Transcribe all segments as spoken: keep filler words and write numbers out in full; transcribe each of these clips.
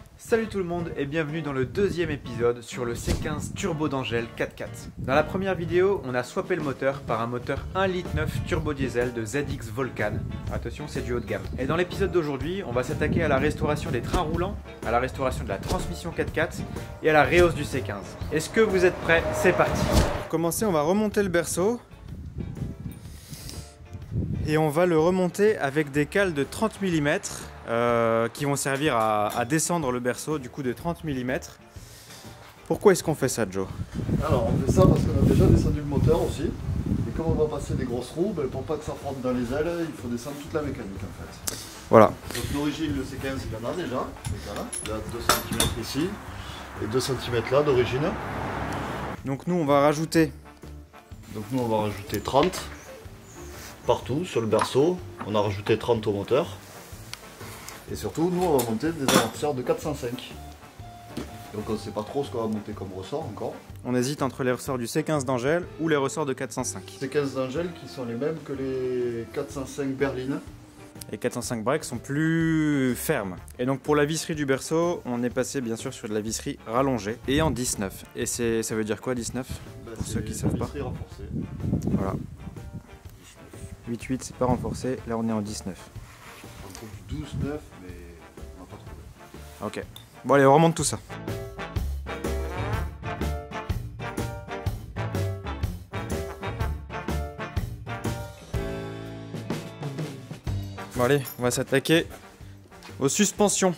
Salut tout le monde et bienvenue dans le deuxième épisode sur le C quinze Turbo d'Angel quatre quatre. Dans la première vidéo, on a swappé le moteur par un moteur un litre neuf turbo diesel de Z X Volcan. Attention, c'est du haut de gamme. Et dans l'épisode d'aujourd'hui, on va s'attaquer à la restauration des trains roulants, à la restauration de la transmission quatre quatre et à la réhausse du C quinze. Est-ce que vous êtes prêts? C'est parti. Pour commencer, on va remonter le berceau. Et on va le remonter avec des cales de trente millimètres euh, qui vont servir à, à descendre le berceau du coup de trente millimètres. Pourquoi est-ce qu'on fait ça, Joe? Alors on fait ça parce qu'on a déjà descendu le moteur aussi. Et comme on va passer des grosses roues, ben, pour pas que ça frotte dans les ailes, il faut descendre toute la mécanique en fait. Voilà. Donc d'origine le C quinze il en a déjà. Voilà. Il y a deux centimètres ici et deux centimètres là d'origine. Donc nous on va rajouter. Donc nous on va rajouter trente. Partout sur le berceau, on a rajouté trente au moteur. Et surtout, nous on va monter des amortisseurs de quatre cent cinq. Donc on ne sait pas trop ce qu'on va monter comme ressort encore. On hésite entre les ressorts du C quinze d'Angel ou les ressorts de quatre cent cinq. C quinze d'Angel qui sont les mêmes que les quatre cent cinq Berline. Les quatre cent cinq breaks sont plus fermes. Et donc pour la visserie du berceau, on est passé bien sûr sur de la visserie rallongée et en dix-neuf. Et ça veut dire quoi dix-neuf? Ben, pour ceux qui ne savent pas. Renforcée. Voilà. huit huit c'est pas renforcé, là on est en dix-neuf. On trouve du douze neuf mais on n'a pas trouvé. Ok. Bon allez, on remonte tout ça. Bon allez, on va s'attaquer aux suspensions.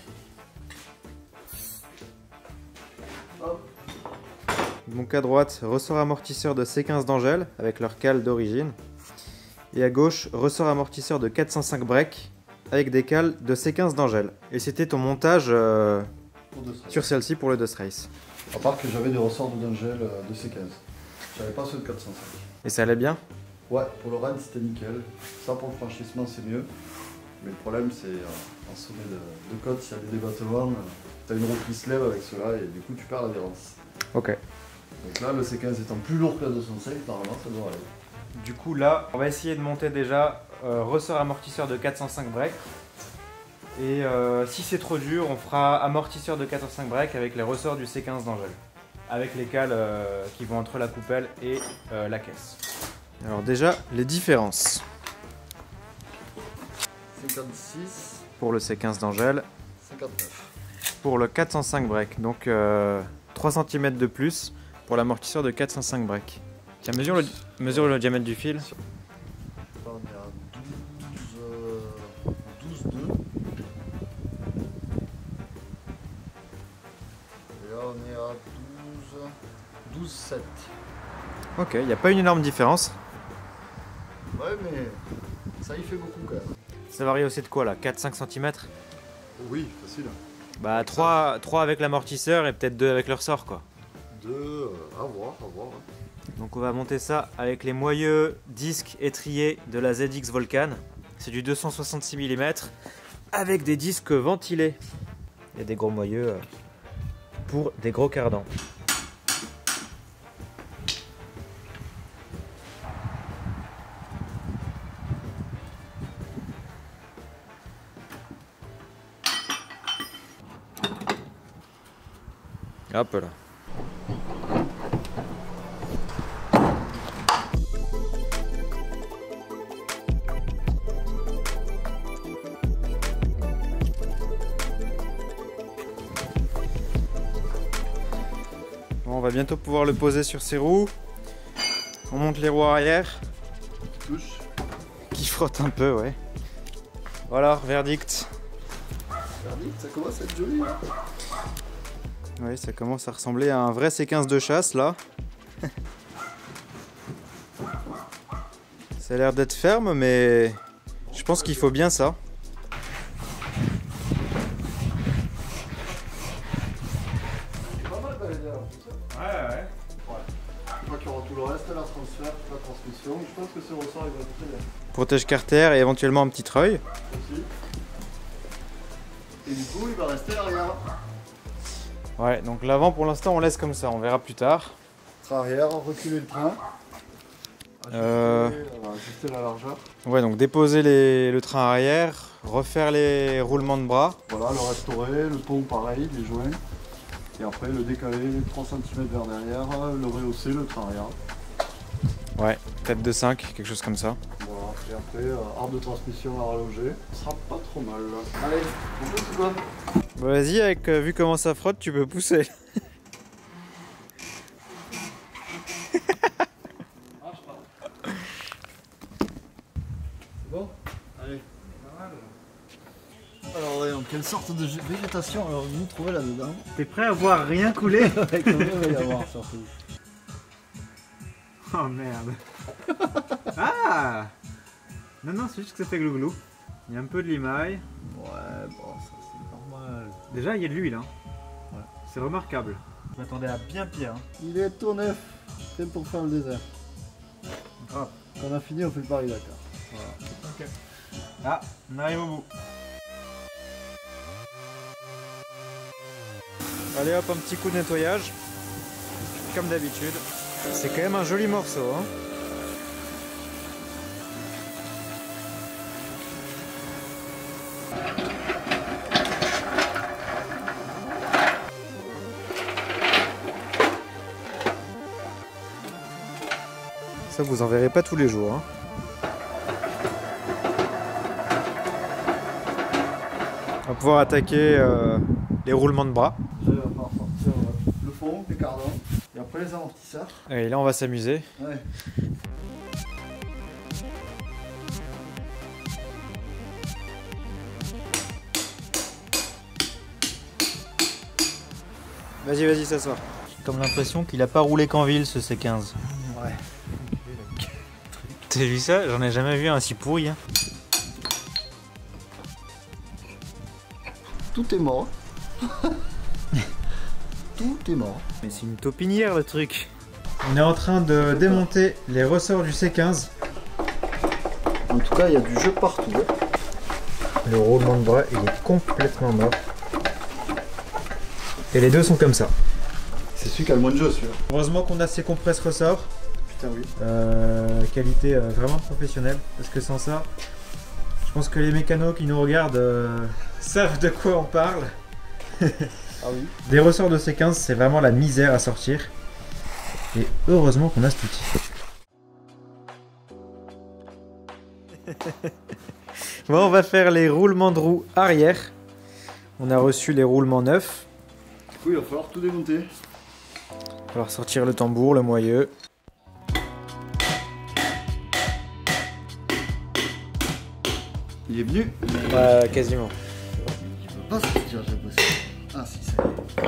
Hop. Donc à droite, ressort amortisseur de C quinze d'Angel avec leur cale d'origine. Et à gauche, ressort amortisseur de quatre cent cinq break avec des cales de C quinze d'Angel. Et c'était ton montage euh, sur celle-ci pour le Dust Race. À part que j'avais des ressorts d'Angel euh, de C quinze. J'avais pas ceux de quatre cent cinq. Et ça allait bien? Ouais, pour le run c'était nickel. Ça pour le franchissement c'est mieux. Mais le problème c'est euh, en sommet de, de côte, s'il y a des débattements, euh, t'as une roue qui se lève avec cela et du coup tu perds l'adhérence. Ok. Donc là le C quinze étant plus lourd que la deux cent cinq, normalement ça doit aller. Du coup là, on va essayer de monter déjà euh, ressort amortisseur de quatre cent cinq break. Et euh, si c'est trop dur, on fera amortisseur de quatre cent cinq break avec les ressorts du C quinze d'Angel. Avec les cales euh, qui vont entre la coupelle et euh, la caisse. Alors déjà, les différences. cinquante-six. Pour le C quinze d'Angel. cinquante-neuf. Pour le quatre cent cinq break. Donc euh, trois centimètres de plus pour l'amortisseur de quatre cent cinq break. Tiens, mesure le, mesure le diamètre du fil. Là on est à douze deux. Et là on est à douze sept. Ok, il n'y a pas une énorme différence. Ouais mais ça y fait beaucoup quand même. Ça varie aussi de quoi là? quatre à cinq centimètres? Oui, facile. Bah trois, trois avec l'amortisseur et peut-être deux avec le ressort quoi. deux, euh, à voir, à voir. Ouais. Donc on va monter ça avec les moyeux disques étriés de la Z X Volcan. C'est du deux cent soixante-six millimètres avec des disques ventilés. Et des gros moyeux pour des gros cardans. Hop là. Bon, on va bientôt pouvoir le poser sur ses roues. On monte les roues arrière. Touche. Qui frotte un peu, ouais. Voilà, verdict. Verdict, ça commence à être joli. Hein. Oui, ça commence à ressembler à un vrai C quinze de chasse là. Ça a l'air d'être ferme, mais je pense qu'il faut bien ça. C'est pas mal d'aller derrière tout ça. Ouais, ouais. Ouais. Une fois qu'il y aura tout le reste, la transfert, la transmission, je pense que ce ressort il va être très bien. Protège carter et éventuellement un petit treuil. Aussi. Et du coup, il va rester l'arrière. Ouais, donc l'avant pour l'instant on laisse comme ça, on verra plus tard. Train arrière, reculer le train. Ajuster, Euh... ajuster la largeur. Ouais, donc déposer les... le train arrière, refaire les roulements de bras. Voilà, le restaurer, le pont pareil, les joints. Et après le décaler trois centimètres vers derrière, le rehausser, le train arrière. Ouais, peut-être de cinq, quelque chose comme ça. Voilà, et après, euh, arbre de transmission à rallonger. Ce sera pas trop mal. Allez, on pousse ou quoi? Bon, vas-y, avec euh, vu comment ça frotte, tu peux pousser. C'est bon? Allez. Alors, voyons, quelle sorte de végétation alors vous trouvez là-dedans? T'es prêt à voir rien couler? Combien il va y avoir surtout? Oh merde. Ah! Non, non, c'est juste que ça fait glou-glou. Il y a un peu de limaille. Ouais, bon, ça c'est normal. Déjà, il y a de l'huile. Hein. Ouais. C'est remarquable. Je m'attendais à bien pire. Hein. Il est tout neuf. C'est pour faire le désert. Ah. Quand on a fini, on fait le Paris-Dakar. Voilà. Ok. Ah, on arrive au bout. Allez hop, un petit coup de nettoyage. Comme d'habitude. C'est quand même un joli morceau. Hein. Ça, vous en verrez pas tous les jours. Hein. On va pouvoir attaquer euh, les roulements de bras. Je vais sortir le fond, les cardans, et après les amortisseurs. Et là, on va s'amuser. Ouais. Vas-y, vas-y, s'assois. J'ai comme l'impression qu'il a pas roulé qu'en ville, ce C quinze. Ouais. T'as vu ça? J'en ai jamais vu un si pourri. Hein. Tout est mort. Tout est mort. Mais c'est une taupinière le truc. On est en train de démonter les ressorts du C quinze. En tout cas, il y a du jeu partout. Le roulement de bras, il est complètement mort. Et les deux sont comme ça. C'est celui qui a le moins de jeu, celui-là. Heureusement qu'on a ces compresses ressorts. Putain, oui. Euh, qualité euh, vraiment professionnelle. Parce que sans ça, je pense que les mécanos qui nous regardent euh, savent de quoi on parle. Ah oui. Des ressorts de C quinze, c'est vraiment la misère à sortir. Et heureusement qu'on a cet outil. Bon, on va faire les roulements de roue arrière. On a reçu les roulements neufs. Du coup, il va falloir tout démonter. Il va falloir sortir le tambour, le moyeu. Il est venu. Ouais, quasiment. Il peut pas sortir, j'ai bossé. Ah si, ça y est.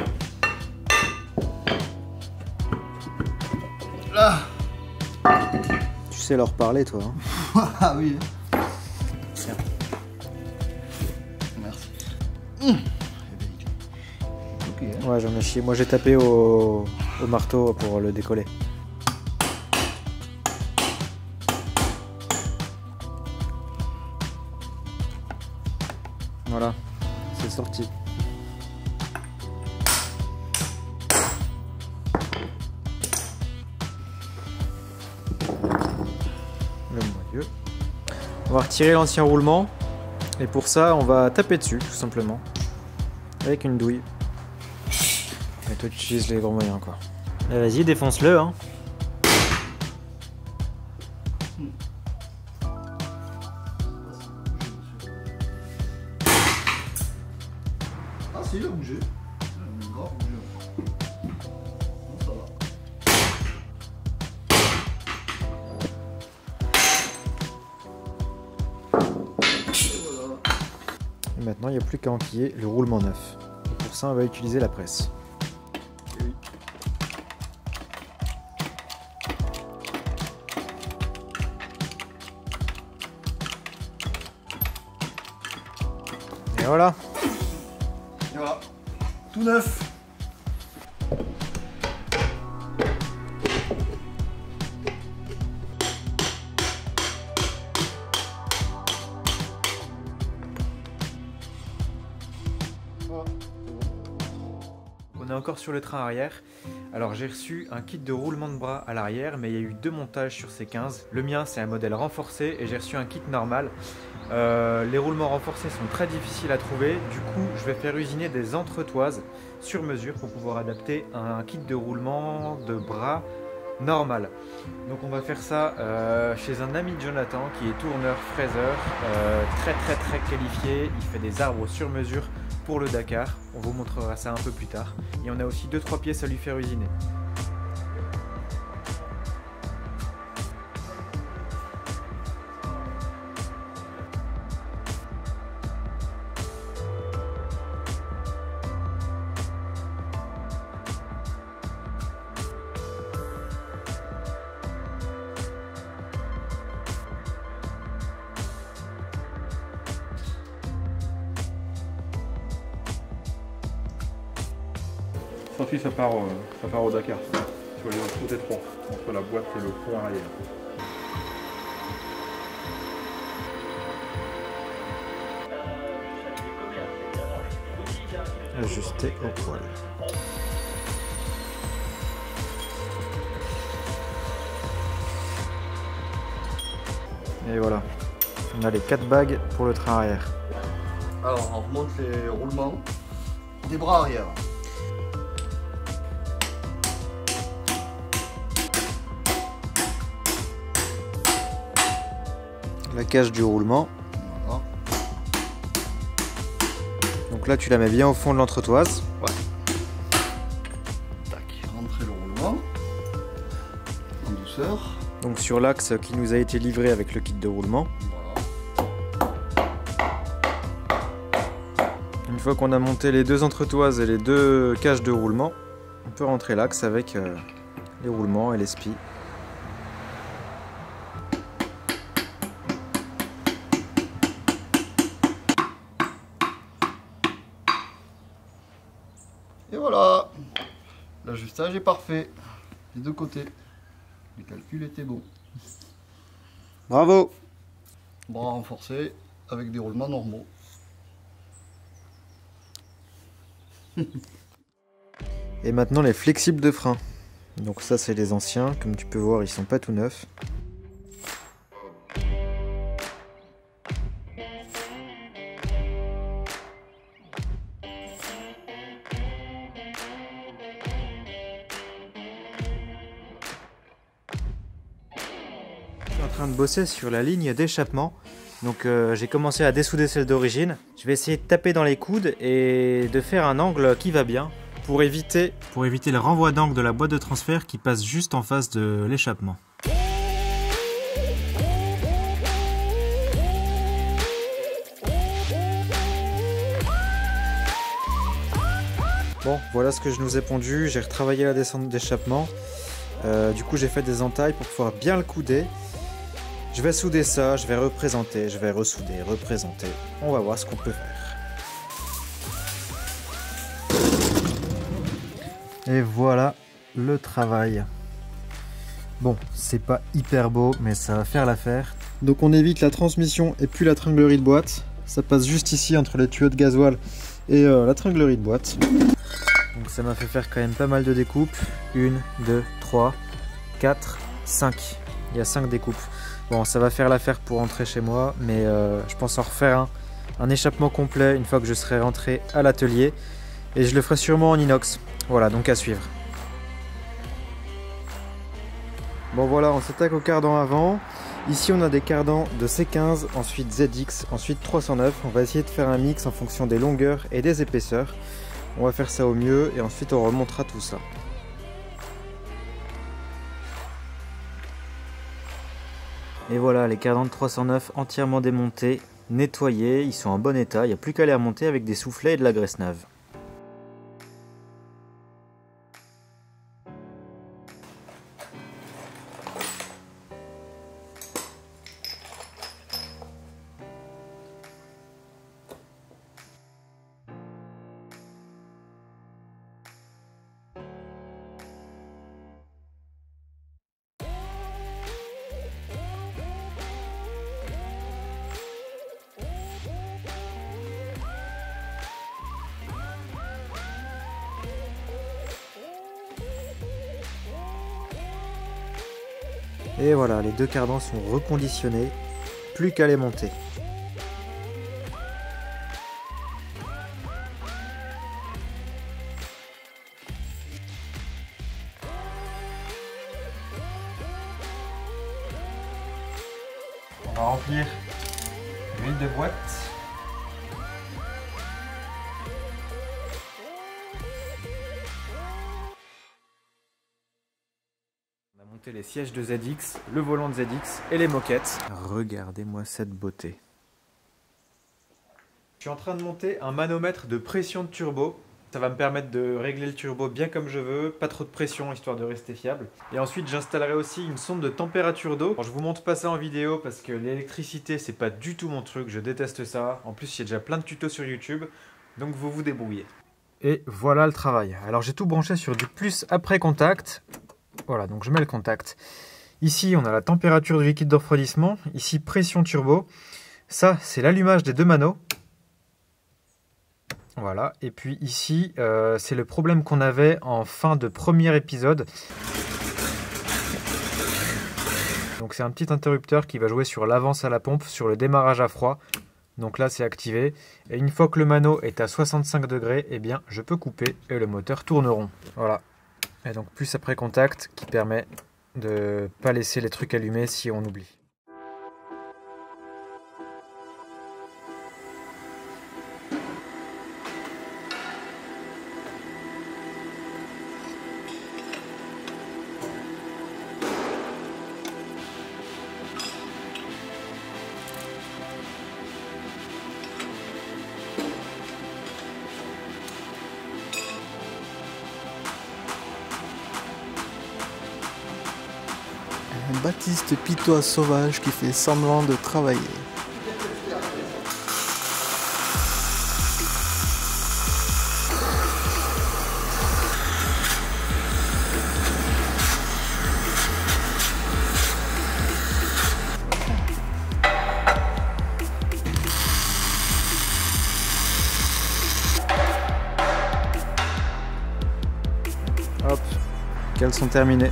Là. Tu sais leur parler, toi. Hein. Ah oui. Tiens. Merci. Mmh. Ok. Hein. Ouais, j'en ai chié. Moi, j'ai tapé au, au marteau pour le décoller. Voilà, c'est sorti. Le moyeu. On va retirer l'ancien roulement. Et pour ça, on va taper dessus, tout simplement. Avec une douille. Et toi, tu utilises les gros moyens, quoi. Bah, vas-y, défonce-le, hein. Ah si, il a bougé. Il a grave bougé. Bon, ça va. Et voilà. Et maintenant, il n'y a plus qu'à enquiller le roulement neuf. Et pour ça, on va utiliser la presse. Et oui. Et voilà. Et voilà. Tout neuf. on est encore sur le train arrière. Alors j'ai reçu un kit de roulement de bras à l'arrière, mais il y a eu deux montages sur ces quinze. Le mien c'est un modèle renforcé et j'ai reçu un kit normal. Euh, les roulements renforcés sont très difficiles à trouver, du coup je vais faire usiner des entretoises sur mesure pour pouvoir adapter un kit de roulement de bras normal. Donc on va faire ça euh, chez un ami de Jonathan qui est tourneur fraiseur, euh, très très très qualifié. Il fait des arbres sur mesure pour le Dakar. On vous montrera ça un peu plus tard. Et on a aussi deux trois pièces à lui faire usiner. Sophie, ça part, euh, ça part au Dakar, ça. Sur les trous étroits, entre la boîte et le pont arrière. Ajuster au poil. Et voilà, on a les quatre bagues pour le train arrière. Alors on remonte les roulements des bras arrière. La cage du roulement. Voilà. Donc là tu la mets bien au fond de l'entretoise. Ouais. Tac, rentrer le roulement en douceur. Donc sur l'axe qui nous a été livré avec le kit de roulement. Voilà. Une fois qu'on a monté les deux entretoises et les deux cages de roulement, on peut rentrer l'axe avec euh, les roulements et les spies. Et voilà, l'ajustage est parfait des deux côtés. Les calculs étaient bons. Bravo! Bras renforcés avec des roulements normaux. Et maintenant les flexibles de frein. Donc ça c'est les anciens, comme tu peux voir ils sont pas tout neufs. Je suis en train de bosser sur la ligne d'échappement. Donc euh, j'ai commencé à dessouder celle d'origine. Je vais essayer de taper dans les coudes et de faire un angle qui va bien pour éviter, pour éviter le renvoi d'angle de la boîte de transfert qui passe juste en face de l'échappement. Bon, voilà ce que je nous ai pondu. J'ai retravaillé la descente d'échappement. Euh, du coup j'ai fait des entailles pour pouvoir bien le couder. Je vais souder ça, je vais représenter, je vais ressouder, représenter. On va voir ce qu'on peut faire. Et voilà le travail. Bon, c'est pas hyper beau, mais ça va faire l'affaire. Donc on évite la transmission et puis la tringlerie de boîte. Ça passe juste ici entre les tuyaux de gasoil et euh, la tringlerie de boîte. Donc ça m'a fait faire quand même pas mal de découpes. une, deux, trois, quatre, cinq. Il y a cinq découpes. Bon, ça va faire l'affaire pour rentrer chez moi, mais euh, je pense en refaire un, un échappement complet une fois que je serai rentré à l'atelier. Et je le ferai sûrement en inox. Voilà, donc à suivre. Bon voilà, on s'attaque au cardan avant. Ici on a des cardans de C quinze, ensuite Z X, ensuite trois cent neuf. On va essayer de faire un mix en fonction des longueurs et des épaisseurs. On va faire ça au mieux et ensuite on remontera tout ça. Et voilà, les cardans de trois cent neuf entièrement démontés, nettoyés, ils sont en bon état, il n'y a plus qu'à les remonter avec des soufflets et de la graisse neuve. Et voilà, les deux cardans sont reconditionnés, plus qu'à les monter. On va remplir l'huile de boîte. On a monté les sièges de Z X, le volant de Z X et les moquettes. Regardez-moi cette beauté. Je suis en train de monter un manomètre de pression de turbo. Ça va me permettre de régler le turbo bien comme je veux, pas trop de pression histoire de rester fiable. Et ensuite j'installerai aussi une sonde de température d'eau. Je vous montre pas ça en vidéo parce que l'électricité c'est pas du tout mon truc, je déteste ça. En plus il y a déjà plein de tutos sur YouTube, donc vous vous débrouillez. Et voilà le travail. Alors j'ai tout branché sur du plus après contact. Voilà, donc je mets le contact. Ici on a la température du liquide de refroidissement, ici pression turbo. Ça c'est l'allumage des deux manos. Voilà, et puis ici, euh, c'est le problème qu'on avait en fin de premier épisode. Donc c'est un petit interrupteur qui va jouer sur l'avance à la pompe, sur le démarrage à froid. Donc là c'est activé. Et une fois que le mano est à soixante-cinq degrés, eh bien je peux couper et le moteur tourne rond. Voilà. Et donc plus après contact qui permet de ne pas laisser les trucs allumés si on oublie. Baptiste Pitois sauvage qui fait semblant de travailler. Hop, qu'elles sont terminées.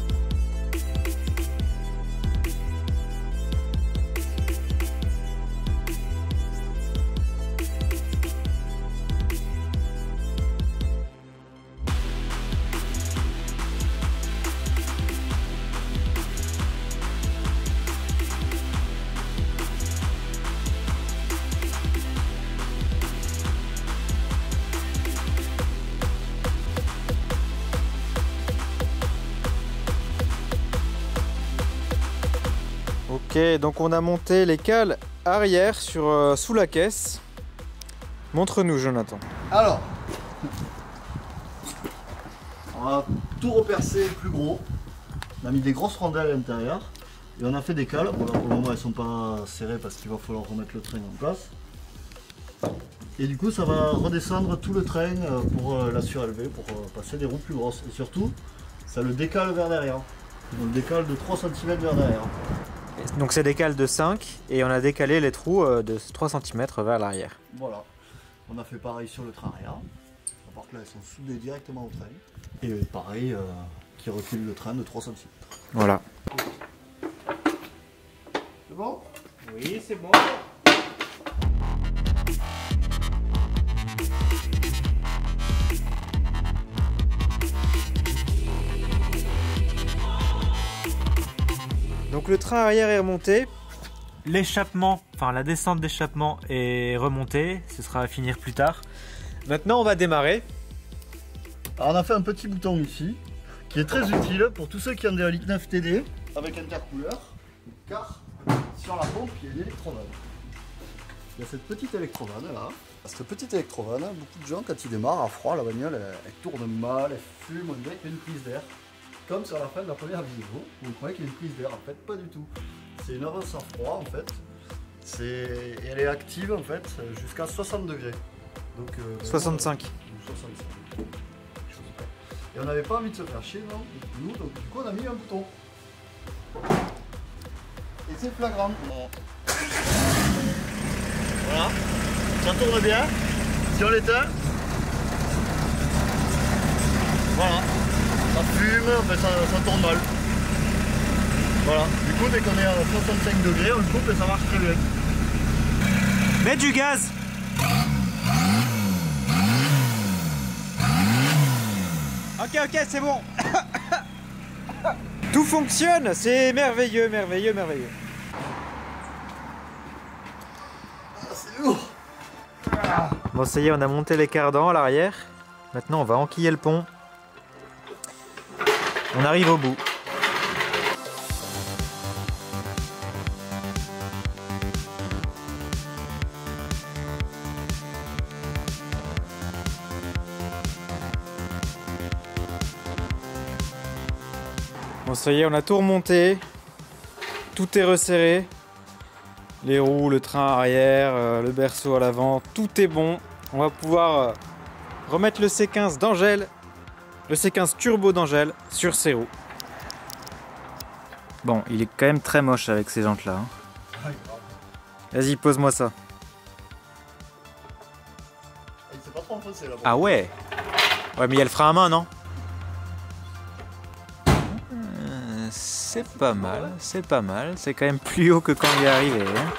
Ok, donc on a monté les cales arrière sur, euh, sous la caisse. Montre-nous, Jonathan. Alors, on a tout repercé plus gros. On a mis des grosses rondelles à l'intérieur. Et on a fait des cales. Bon, là, pour le moment, elles ne sont pas serrées parce qu'il va falloir remettre le train en place. Et du coup, ça va redescendre tout le train pour la surélever, pour passer des roues plus grosses. Et surtout, ça le décale vers derrière. On le décale de trois centimètres vers derrière. Donc c'est des cales de cinq et on a décalé les trous de trois centimètres vers l'arrière. Voilà. On a fait pareil sur le train arrière. À part que là, elles sont soudées directement au train. Et pareil, euh, qui recule le train de trois centimètres. Voilà. C'est bon? Oui, c'est bon. Donc le train arrière est remonté. L'échappement, enfin la descente d'échappement est remontée. Ce sera à finir plus tard. Maintenant on va démarrer. Alors on a fait un petit bouton ici, qui est très utile pour tous ceux qui ont des Holic neuf T D avec intercouleur, car sur la pompe il y a une électrovanne. Il y a cette petite électrovanne là. Cette petite électrovanne, beaucoup de gens quand ils démarrent à froid, la bagnole elle, elle tourne mal, elle fume, on dirait qu'il y a une prise d'air. Comme sur la fin de la première vidéo, vous croyez qu'il y a une prise d'air, en fait pas du tout. C'est une avance à froid en fait. C'est, elle est active en fait jusqu'à soixante degrés. Donc, euh, soixante-cinq. soixante-cinq. Et on n'avait pas envie de se faire chier, non, nous, donc du coup on a mis un bouton. Et c'est flagrant. Voilà, ça tourne bien. Si on l'éteint, voilà, ça fume, enfin, ça, ça tourne mal. Voilà, du coup dès qu'on est à soixante-cinq degrés, on le coupe et ça marche très bien. Mets du gaz. Ok, ok, c'est bon. Tout fonctionne, c'est merveilleux, merveilleux, merveilleux. Ah, c'est lourd. Bon, ça y est, on a monté les cardans à l'arrière. Maintenant, on va enquiller le pont. On arrive au bout. Bon, ça y est, on a tout remonté. Tout est resserré. Les roues, le train arrière, euh, le berceau à l'avant, tout est bon. On va pouvoir euh, remettre le C quinze d'Angèle, le C quinze turbo d'Angèle sur ses roues. Bon, il est quand même très moche avec ces jantes là. Hein. Vas-y, pose-moi ça. Il s'est pas trop enfoncé là. Ah ouais. Ouais, mais il y a le frein à main, non? C'est pas mal, c'est pas mal. C'est quand même plus haut que quand il est arrivé. Hein.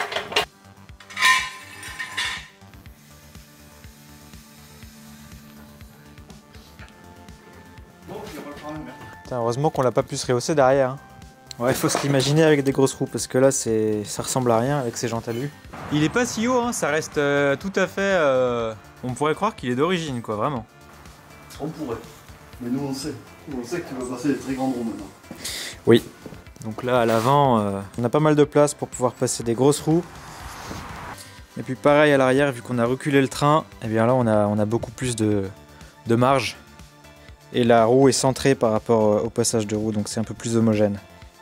Putain, heureusement qu'on l'a pas pu se rehausser derrière. Hein. Ouais, il faut se l'imaginer avec des grosses roues parce que là, c'est, ça ressemble à rien avec ces jantes à lui. Il est pas si haut, hein, ça reste euh, tout à fait. Euh... On pourrait croire qu'il est d'origine, quoi, vraiment. On pourrait. Mais nous, on sait. Nous, on sait que tu vas passer des très grandes roues maintenant. Oui. Donc là, à l'avant, euh, on a pas mal de place pour pouvoir passer des grosses roues. Et puis pareil à l'arrière, vu qu'on a reculé le train, et bien là, on a, on a beaucoup plus de, de marge. Et la roue est centrée par rapport au passage de roue, donc c'est un peu plus homogène.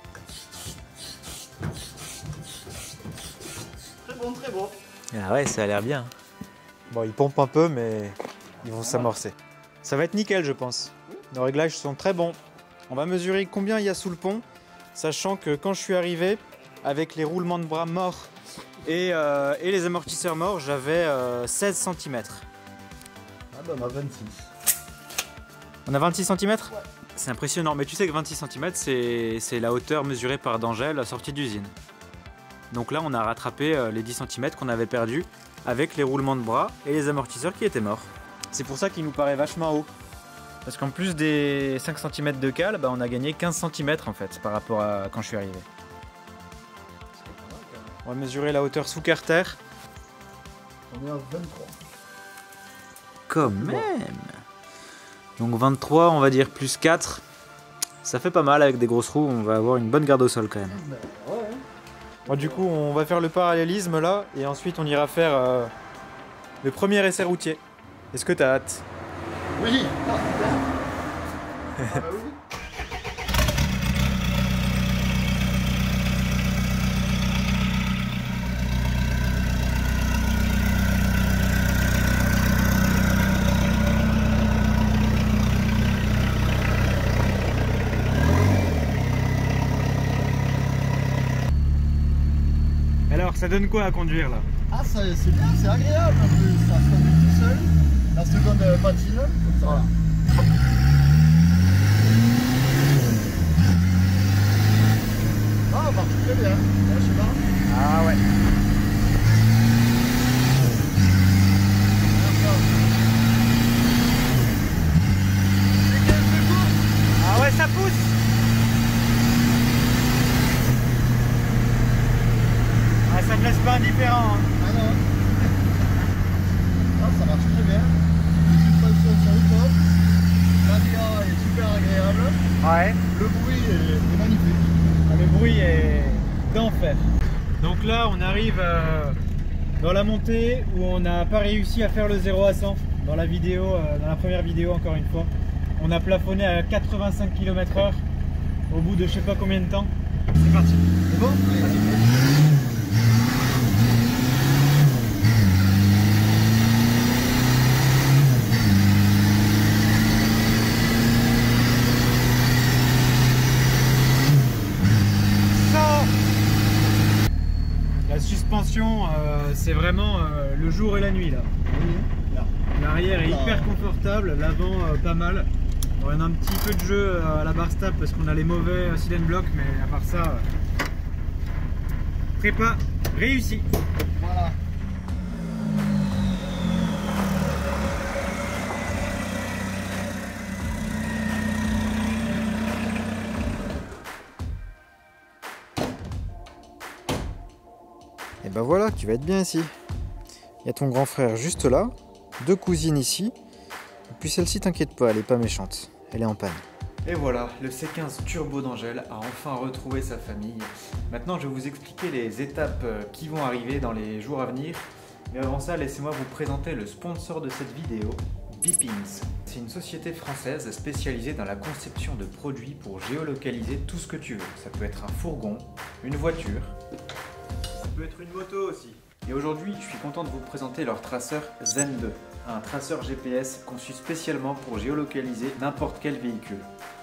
Très bon, très bon. Ah ouais, ça a l'air bien. Bon, ils pompent un peu, mais ils vont s'amorcer. Ça va être nickel, je pense. Nos réglages sont très bons. On va mesurer combien il y a sous le pont, sachant que quand je suis arrivé, avec les roulements de bras morts et, euh, et les amortisseurs morts, j'avais euh, seize centimètres. Ah bah on a vingt-six. On a vingt-six centimètres? Ouais. C'est impressionnant, mais tu sais que vingt-six centimètres, c'est la hauteur mesurée par d'Angèle à sortie d'usine. Donc là, on a rattrapé euh, les dix centimètres qu'on avait perdus avec les roulements de bras et les amortisseurs qui étaient morts. C'est pour ça qu'il nous paraît vachement haut. Parce qu'en plus des cinq centimètres de cale, bah on a gagné quinze centimètres en fait par rapport à quand je suis arrivé. On va mesurer la hauteur sous carter. On est à vingt-trois. Quand même. Donc vingt-trois, on va dire plus quatre. Ça fait pas mal avec des grosses roues, on va avoir une bonne garde au sol quand même. Ouais. Bon, du coup, on va faire le parallélisme là et ensuite on ira faire euh, le premier essai routier. Est-ce que t'as hâte? Oui. Ah, ah bah oui. Alors, ça donne quoi à conduire là? Ah, c'est bien, c'est agréable un peu. Ça se conduit tout seul. La seconde euh, patine, comme ça. Voilà. Ah, ça marche très bien. Là, je sais pas. Ah ouais. Ah ouais, ça pousse. Ah, ça me laisse pas indifférent. Hein. Ah non. Ah, ça marche très bien. Les suspensions sont au top. La V A est super agréable. Ouais. Le bruit est, est magnifique. Ah, le bruit est d'enfer. Donc là, on arrive euh, dans la montée où on n'a pas réussi à faire le zéro à cent. Dans la vidéo, euh, dans la première vidéo, encore une fois. On a plafonné à quatre-vingt-cinq kilomètres heure au bout de je sais pas combien de temps. C'est parti. C'est bon? Allez. La suspension, euh, c'est vraiment euh, le jour et la nuit là. Oui, là. L'arrière est hyper confortable, l'avant euh, pas mal. Bon, on a un petit peu de jeu à la barre stable parce qu'on a les mauvais silent block, mais à part ça, prépa réussi. Voilà. Et ben voilà, tu vas être bien ici. Il y a ton grand frère juste là, deux cousines ici, et puis celle-ci, t'inquiète pas, elle est pas méchante, elle est en panne. Et voilà, le C quinze Turbo d'Angèle a enfin retrouvé sa famille. Maintenant, je vais vous expliquer les étapes qui vont arriver dans les jours à venir. Mais avant ça, laissez-moi vous présenter le sponsor de cette vidéo, Beepings. C'est une société française spécialisée dans la conception de produits pour géolocaliser tout ce que tu veux. Ça peut être un fourgon, une voiture, ça peut être une moto aussi. Et aujourd'hui, je suis content de vous présenter leur traceur Zen deux, un traceur G P S conçu spécialement pour géolocaliser n'importe quel véhicule.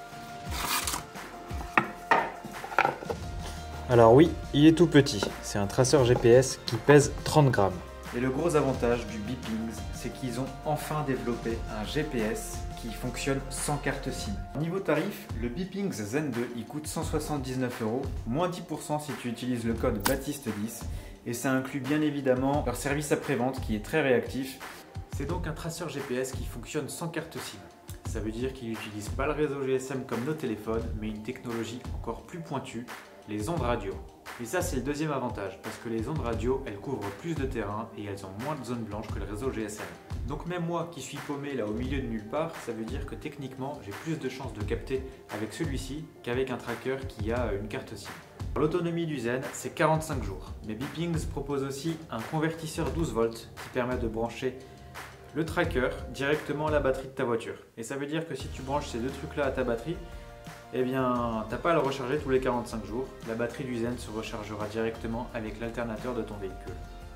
Alors oui, il est tout petit, c'est un traceur G P S qui pèse trente grammes. Et le gros avantage du Beepings, c'est qu'ils ont enfin développé un G P S qui fonctionne sans carte SIM. Niveau tarif, le Beepings Zen deux il coûte cent soixante-dix-neuf euros, moins dix pour cent si tu utilises le code Baptiste dix, et ça inclut bien évidemment leur service après-vente qui est très réactif. C'est donc un traceur G P S qui fonctionne sans carte SIM. Ça veut dire qu'il n'utilise pas le réseau G S M comme nos téléphones, mais une technologie encore plus pointue, les ondes radio. Et ça, c'est le deuxième avantage, parce que les ondes radio, elles couvrent plus de terrain et elles ont moins de zones blanches que le réseau G S M. Donc même moi qui suis paumé là au milieu de nulle part, ça veut dire que techniquement, j'ai plus de chances de capter avec celui-ci qu'avec un tracker qui a une carte SIM. L'autonomie du Zen, c'est quarante-cinq jours. Mais Beepings propose aussi un convertisseur douze volts qui permet de brancher le tracker directement à la batterie de ta voiture. Et ça veut dire que si tu branches ces deux trucs-là à ta batterie, eh bien, t'as pas à le recharger tous les quarante-cinq jours. La batterie du Zen se rechargera directement avec l'alternateur de ton véhicule.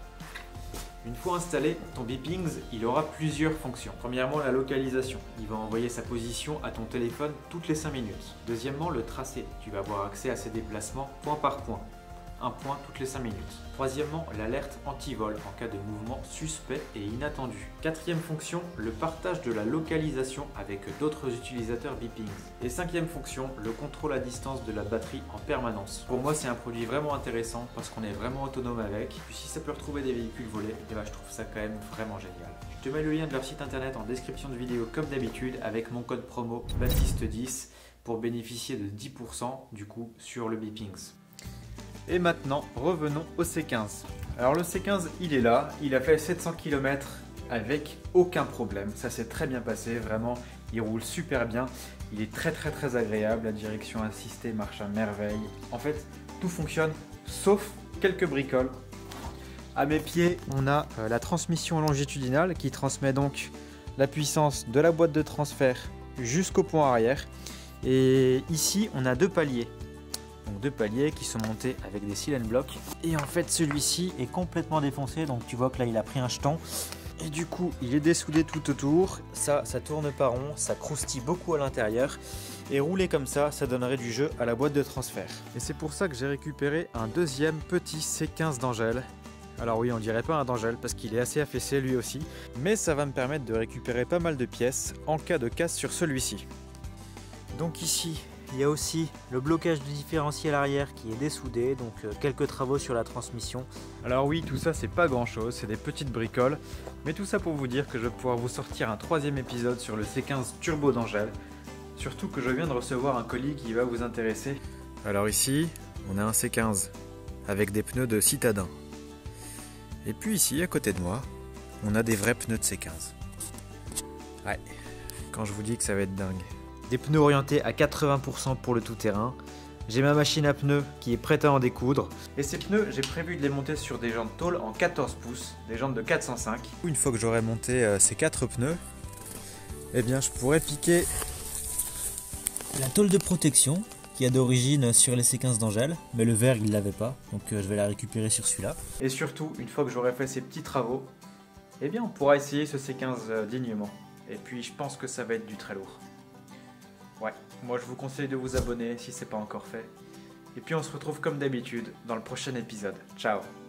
Une fois installé, ton Beepings, il aura plusieurs fonctions. Premièrement, la localisation. Il va envoyer sa position à ton téléphone toutes les cinq minutes. Deuxièmement, le tracé. Tu vas avoir accès à ses déplacements point par point. Un point toutes les cinq minutes. Troisièmement, l'alerte anti-vol en cas de mouvement suspect et inattendu. Quatrième fonction, le partage de la localisation avec d'autres utilisateurs Beepings. Et cinquième fonction, le contrôle à distance de la batterie en permanence. Pour moi, c'est un produit vraiment intéressant parce qu'on est vraiment autonome avec. Puis si ça peut retrouver des véhicules volés, eh ben, je trouve ça quand même vraiment génial. Je te mets le lien de leur site internet en description de vidéo comme d'habitude avec mon code promo Baptiste dix pour bénéficier de dix pour cent du coup sur le Beepings. Et maintenant, revenons au C quinze. Alors le C quinze, il est là, il a fait sept cents kilomètres avec aucun problème. Ça s'est très bien passé, vraiment, il roule super bien. Il est très très très agréable, la direction assistée marche à merveille. En fait, tout fonctionne, sauf quelques bricoles. À mes pieds, on a euh, la transmission longitudinale qui transmet donc la puissance de la boîte de transfert jusqu'au pont arrière. Et ici, on a deux paliers. Donc deux paliers qui sont montés avec des silent blocks. Et en fait celui-ci est complètement défoncé, donc tu vois que là il a pris un jeton. Et du coup il est dessoudé tout autour. Ça, ça tourne pas rond, ça croustille beaucoup à l'intérieur. Et rouler comme ça, ça donnerait du jeu à la boîte de transfert. Et c'est pour ça que j'ai récupéré un deuxième petit C quinze d'Angèle. Alors oui, on dirait pas un d'Angèle parce qu'il est assez affaissé lui aussi. Mais ça va me permettre de récupérer pas mal de pièces en cas de casse sur celui-ci. Donc ici, il y a aussi le blocage du différentiel arrière qui est dessoudé, donc euh, quelques travaux sur la transmission. Alors oui, tout ça c'est pas grand chose, c'est des petites bricoles, mais tout ça pour vous dire que je vais pouvoir vous sortir un troisième épisode sur le C quinze Turbo d'Angèle. Surtout que je viens de recevoir un colis qui va vous intéresser. Alors ici, on a un C quinze avec des pneus de citadin. Et puis ici, à côté de moi, on a des vrais pneus de C quinze. Ouais, quand je vous dis que ça va être dingue. Des pneus orientés à quatre-vingts pour cent pour le tout-terrain. J'ai ma machine à pneus qui est prête à en découdre. Et ces pneus, j'ai prévu de les monter sur des jantes tôle en quatorze pouces, des jantes de quatre cent cinq. Une fois que j'aurai monté euh, ces quatre pneus, eh bien je pourrais piquer la tôle de protection qui a d'origine sur les C quinze d'Angèle, mais le verre il l'avait pas, donc euh, je vais la récupérer sur celui-là. Et surtout, une fois que j'aurai fait ces petits travaux, eh bien on pourra essayer ce C quinze euh, dignement. Et puis je pense que ça va être du très lourd. Ouais, moi je vous conseille de vous abonner si c'est pas encore fait. Et puis on se retrouve comme d'habitude dans le prochain épisode. Ciao!